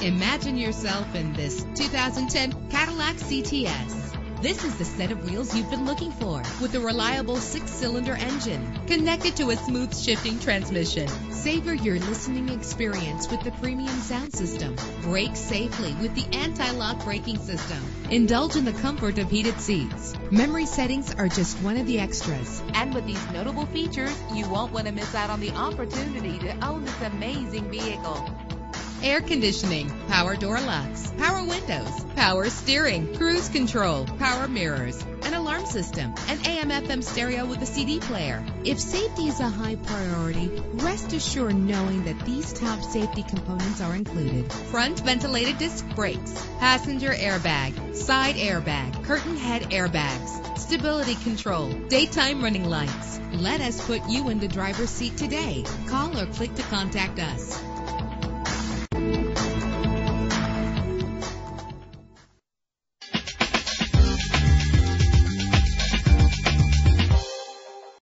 Imagine yourself in this 2010 Cadillac CTS. This is the set of wheels you've been looking for, with a reliable 6-cylinder engine connected to a smooth shifting transmission. Savor your listening experience with the premium sound system. Brake safely with the anti-lock braking system. Indulge in the comfort of heated seats. Memory settings are just one of the extras. And with these notable features, you won't want to miss out on the opportunity to own this amazing vehicle. Air conditioning, power door locks, power windows, power steering, cruise control, power mirrors, an alarm system, an AM/FM stereo with a CD player. If safety is a high priority, rest assured knowing that these top safety components are included. Front ventilated disc brakes, passenger airbag, side airbag, curtain head airbags, stability control, daytime running lights. Let us put you in the driver's seat today. Call or click to contact us.